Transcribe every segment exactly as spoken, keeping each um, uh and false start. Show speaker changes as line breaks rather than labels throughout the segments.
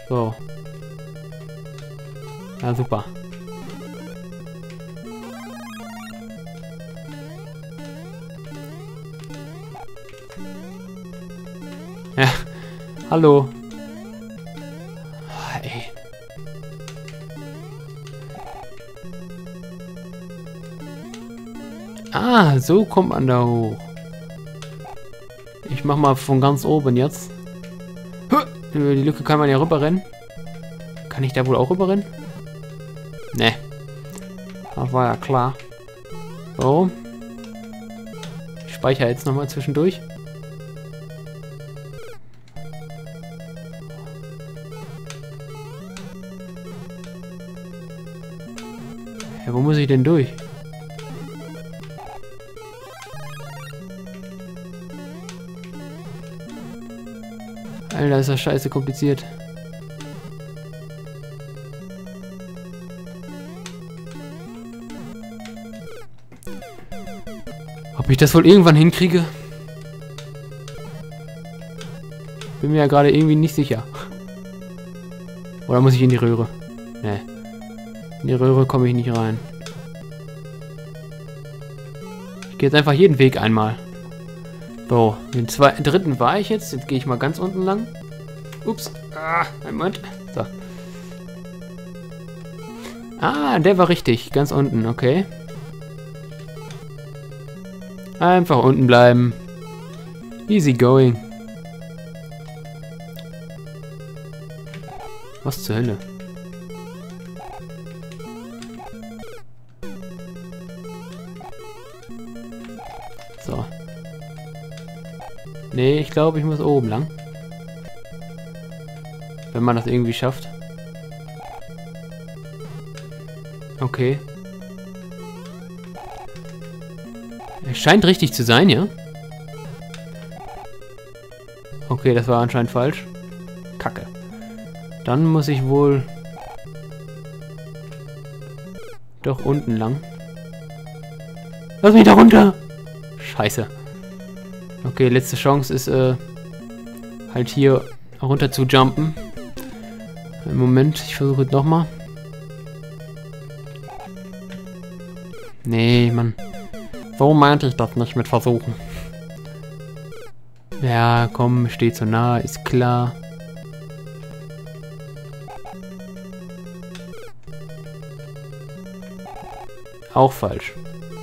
So. Ja, super. Ja. Hallo. Oh, ey. Ah, so kommt man da hoch. Ich mach mal von ganz oben jetzt. Über die Lücke kann man ja rüberrennen. Kann ich da wohl auch rüberrennen? Ne. Das war ja klar. So. Ich speichere jetzt nochmal zwischendurch. Ja, wo muss ich denn durch? Alter, ist das scheiße kompliziert. Ob ich das wohl irgendwann hinkriege? Bin mir ja gerade irgendwie nicht sicher. Oder muss ich in die Röhre? Ne. In die Röhre komme ich nicht rein. Ich gehe jetzt einfach jeden Weg einmal. So, den zweiten, dritten war ich jetzt. Jetzt gehe ich mal ganz unten lang. Ups. Ah, einen Moment. So. Ah, der war richtig. Ganz unten, okay. Einfach unten bleiben. Easy going. Was zur Hölle? So. Nee, ich glaube, ich muss oben lang. Wenn man das irgendwie schafft. Okay. Es scheint richtig zu sein, ja? Okay, das war anscheinend falsch. Kacke. Dann muss ich wohl doch unten lang. Lass mich da runter! Scheiße. Okay, letzte Chance ist äh, halt hier runter zu jumpen. Im Moment, ich versuche es nochmal. Nee, Mann. So meinte ich das nicht mit versuchen. Ja, komm, steht so nah, ist klar. Auch falsch.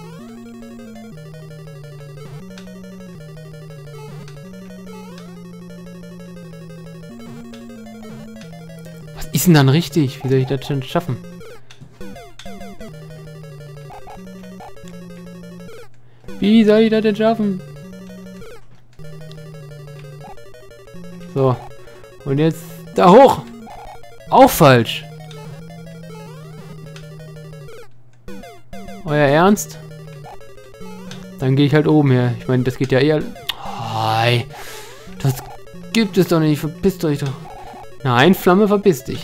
Was ist denn dann richtig? Wie soll ich das denn schaffen? Wie soll ich das denn schaffen? So. Und jetzt da hoch. Auch falsch. Euer Ernst? Dann gehe ich halt oben her. Ich meine, das geht ja eher... Oh, ey. Das gibt es doch nicht. Verpisst euch doch. Nein, Flamme, verpiss dich.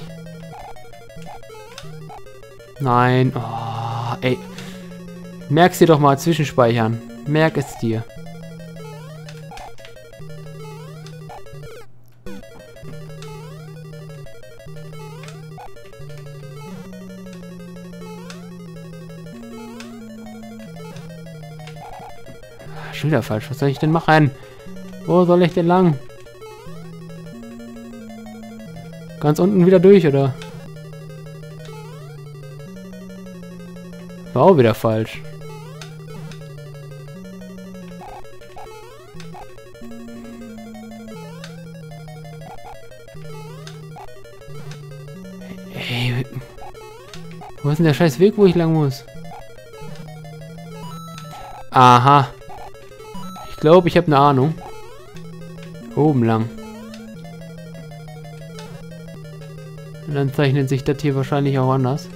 Nein. Oh, ey. Merk's dir doch mal, zwischenspeichern. Merk es dir. Schon wieder falsch. Was soll ich denn machen? Wo soll ich denn lang? Ganz unten wieder durch, oder? War auch wieder falsch. Ey, wo ist denn der scheiß Weg, wo ich lang muss? Aha. Ich glaube, ich habe eine Ahnung. Oben lang. Und dann zeichnet sich das hier wahrscheinlich auch anders.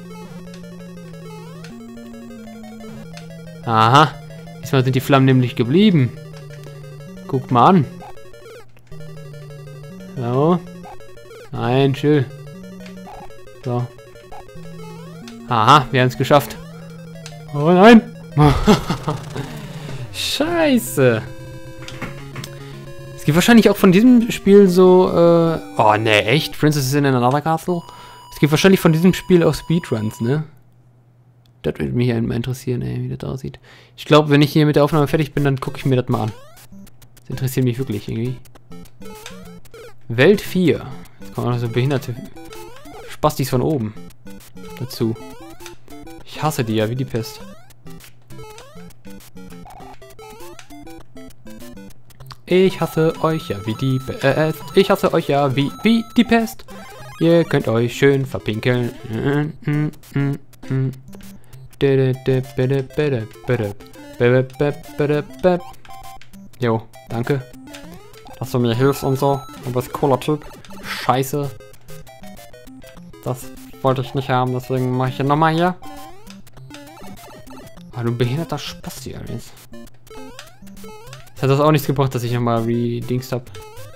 Aha. Diesmal sind die Flammen nämlich geblieben. Guckt mal an. So. Nein, chill. So. Aha, wir haben es geschafft. Oh nein. Scheiße. Es gibt wahrscheinlich auch von diesem Spiel so, äh... Oh, ne, echt? Princess is in Another Castle? Es gibt wahrscheinlich von diesem Spiel auch Speedruns, ne? Das würde mich ja mal interessieren, ey, wie das aussieht. Ich glaube, wenn ich hier mit der Aufnahme fertig bin, dann gucke ich mir das mal an. Das interessiert mich wirklich irgendwie. Welt vier. Jetzt kommen auch noch so behinderte Spastis von oben dazu. Ich hasse die ja wie die Pest. Ich hasse euch ja wie die Pest. Ich hasse euch ja wie, wie die Pest. Ihr könnt euch schön verpinkeln. Jo, danke. Dass du mir hilfst und so. Du bist cooler Typ. Scheiße. Das wollte ich nicht haben, deswegen mache ich ja nochmal hier. Ah, du behinderter Spasti, alles. Das hat das auch nichts gebracht, dass ich nochmal redingst hab.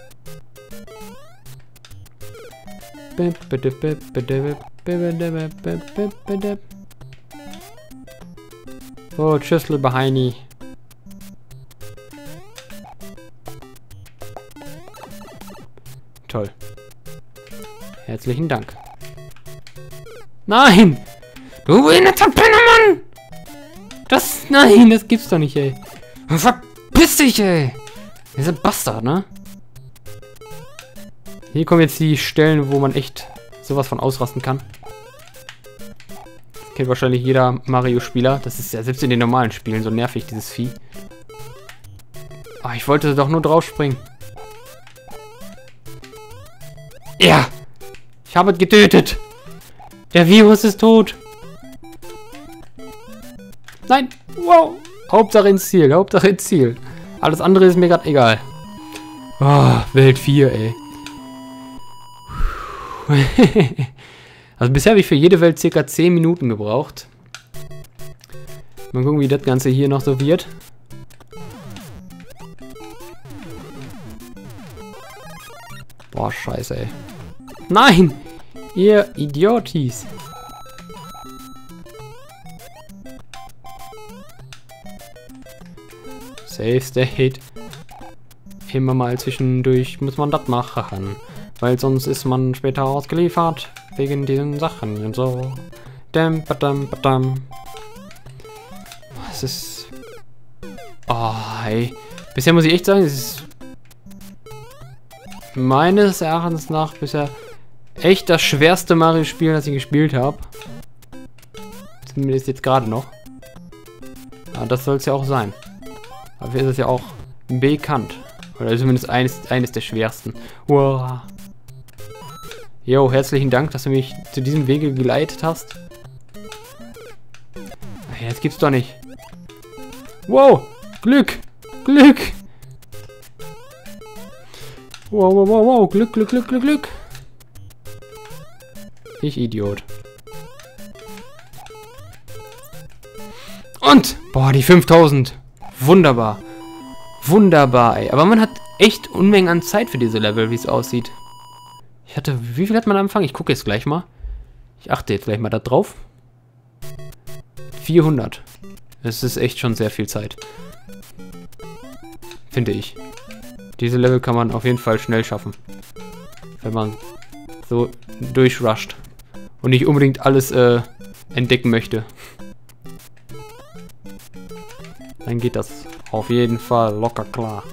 Oh, tschüss, lieber Heini. Toll. Herzlichen Dank. Nein! Du behinderter Pennermann! Das, nein, das gibt's doch nicht, ey. Verpiss dich, ey! Ihr seid Bastard, ne? Hier kommen jetzt die Stellen, wo man echt sowas von ausrasten kann. Das kennt wahrscheinlich jeder Mario-Spieler. Das ist ja selbst in den normalen Spielen so nervig, dieses Vieh. Ah, ich wollte doch nur drauf springen. Ja! Ich habe es getötet! Der Virus ist tot! Nein! Wow! Hauptsache ins Ziel, Hauptsache ins Ziel. Alles andere ist mir gerade egal. Oh, Welt vier, ey. Also bisher habe ich für jede Welt circa zehn Minuten gebraucht. Mal gucken, wie das Ganze hier noch so wird. Boah, scheiße, ey. Nein! Ihr Idiotis! Safe State. Immer mal zwischendurch muss man das machen. Weil sonst ist man später ausgeliefert. Wegen diesen Sachen und so. Dam, badam, badam. Was ist... Oh, ey. Bisher muss ich echt sagen, es ist... meines Erachtens nach bisher echt das schwerste Mario-Spiel, das ich gespielt habe. Zumindest jetzt gerade noch. Aber das soll es ja auch sein. Dafür ist es ja auch bekannt. Oder zumindest eines, eines der schwersten. Wow. Jo, herzlichen Dank, dass du mich zu diesem Wege geleitet hast. Ach ja, das gibt's doch nicht. Wow, Glück, Glück. Wow, wow, wow, wow, Glück, Glück, Glück, Glück, Glück. Ich Idiot. Und, boah, die fünftausend. Wunderbar. Wunderbar, ey. Aber man hat echt Unmengen an Zeit für diese Level, wie es aussieht. Ich hatte, wie viel hat man am Anfang? Ich gucke jetzt gleich mal. Ich achte jetzt gleich mal da drauf. vierhundert. Das ist echt schon sehr viel Zeit. Finde ich. Diese Level kann man auf jeden Fall schnell schaffen. Wenn man so durchrusht. Und nicht unbedingt alles äh, entdecken möchte. Dann geht das auf jeden Fall locker klar.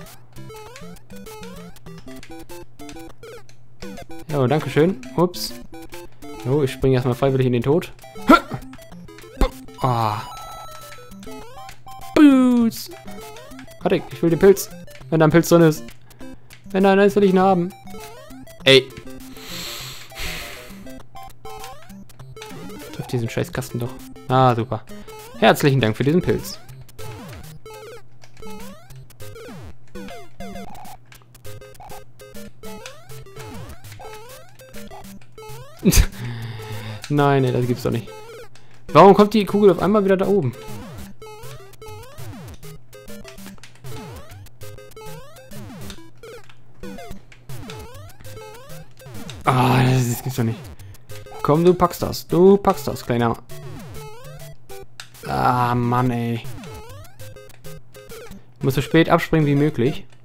Ja, dankeschön. Ups. Oh, ich springe erstmal freiwillig in den Tod. Ah. Boots. Warte, ich will den Pilz. Wenn da ein Pilz drin ist. Wenn da einer ist, will ich ihn haben. Ey. Trifft diesen scheiß Kasten doch. Ah, super. Herzlichen Dank für diesen Pilz. Nein, ey, das gibt's doch nicht. Warum kommt die Kugel auf einmal wieder da oben? Ah, das, das gibt's doch nicht. Komm, du packst das. Du packst das, kleiner. Ah, Mann, ey. Ich muss so spät abspringen wie möglich.